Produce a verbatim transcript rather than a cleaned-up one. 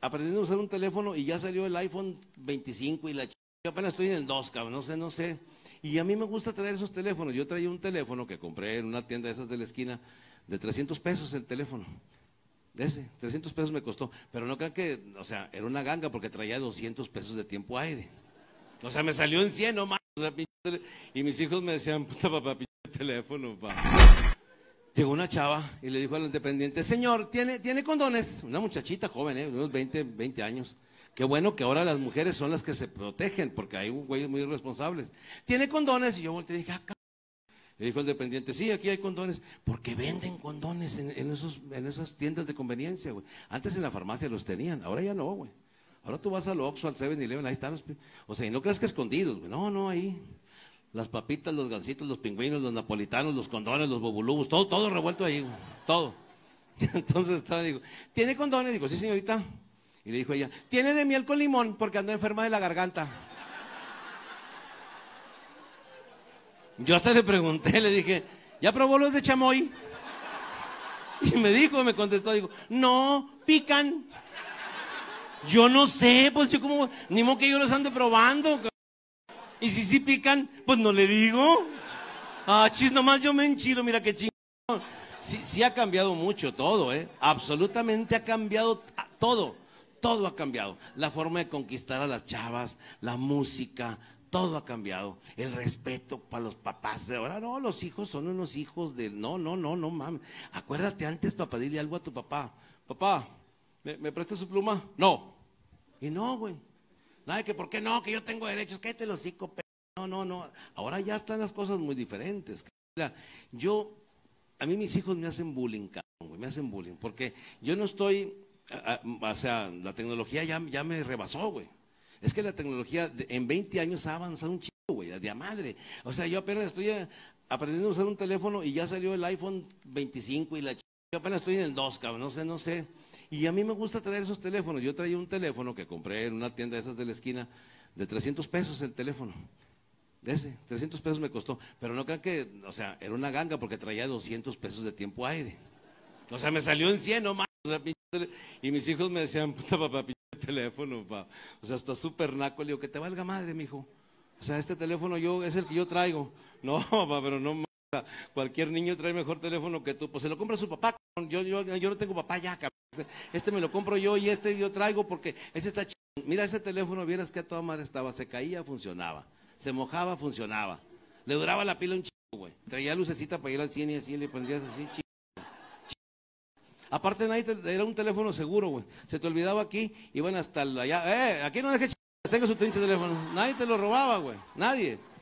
aprendiendo a usar un teléfono y ya salió el iPhone veinticinco y la ch... Yo apenas estoy en el dos, cabrón, no sé, no sé. Y a mí me gusta traer esos teléfonos. Yo traía un teléfono que compré en una tienda de esas de la esquina, de trescientos pesos el teléfono. Ese, trescientos pesos me costó. Pero no crean que, o sea, era una ganga porque traía doscientos pesos de tiempo aire. O sea, me salió en cien, no más. O sea, y mis hijos me decían, puta papá, pinche teléfono, pa. Llegó una chava y le dijo al dependiente, señor, ¿tiene, ¿tiene condones? Una muchachita joven, ¿eh? Unos veinte, veinte años. Qué bueno que ahora las mujeres son las que se protegen, porque hay güeyes muy irresponsables. ¿Tiene condones? Y yo volteé y dije, ah, cabrón. Le dijo el dependiente, sí, aquí hay condones. Porque venden condones en, en, esos, en esas tiendas de conveniencia, güey. Antes en la farmacia los tenían, ahora ya no, güey. Ahora tú vas al Oxxo, al seven eleven, ahí están los... O sea, y no creas que escondidos, güey. No, no, ahí. Las papitas, los gansitos, los pingüinos, los napolitanos, los condones, los bobulubos, todo, todo revuelto ahí, güey. Todo. Entonces estaba, digo, ¿tiene condones? Digo, sí, señorita. Y le dijo ella, ¿tiene de miel con limón? Porque ando enferma de la garganta. Yo hasta le pregunté, le dije, ¿ya probó los de chamoy? Y me dijo, me contestó, digo, no, pican. Yo no sé, pues yo como, ni modo que yo los ande probando. Y si sí pican, pues no le digo. Ah, chis, nomás yo me enchilo, mira qué chingón. Sí, sí ha cambiado mucho todo, ¿eh? Absolutamente ha cambiado todo. Todo ha cambiado. La forma de conquistar a las chavas, la música, todo ha cambiado. El respeto para los papás de ahora. No, los hijos son unos hijos de... No, no, no, no, mames. Acuérdate antes, papá, dile algo a tu papá. Papá, ¿me, me prestas su pluma? No. Y no, güey. Nada de que, ¿por qué no? Que yo tengo derechos. Cállate los hocico, p... No, no, no. Ahora ya están las cosas muy diferentes. Mira, yo... A mí mis hijos me hacen bullying, cabrón, güey. Me hacen bullying. Porque yo no estoy... O sea, la tecnología ya, ya me rebasó, güey. Es que la tecnología en veinte años ha avanzado un chico, güey, de a madre. O sea, yo apenas estoy aprendiendo a usar un teléfono y ya salió el iPhone veinticinco y la ch... Yo apenas estoy en el dos, cabrón, no sé, no sé. Y a mí me gusta traer esos teléfonos. Yo traía un teléfono que compré en una tienda de esas de la esquina, de trescientos pesos el teléfono. Ese, trescientos pesos me costó. Pero no crean que, o sea, era una ganga porque traía doscientos pesos de tiempo aire. O sea, me salió en cien, no más. O sea, y mis hijos me decían, puta papá, pinche teléfono, pa. O sea, está súper naco. Le digo, que te valga madre, mijo. O sea, este teléfono yo es el que yo traigo. No, papá, pero no, cualquier niño trae mejor teléfono que tú. Pues se lo compra su papá, yo, yo, yo no tengo papá ya, cabrón. Este me lo compro yo y este yo traigo porque ese está chido. Mira ese teléfono, vieras que a toda madre estaba. Se caía, funcionaba. Se mojaba, funcionaba. Le duraba la pila un chico, güey. Traía lucecita para ir al cine y así, le prendías así, chico. Aparte, nadie te, era un teléfono seguro, güey. Se te olvidaba aquí, iban hasta allá. Eh, aquí no deje ch... tenga su pinche teléfono. Nadie te lo robaba, güey. Nadie.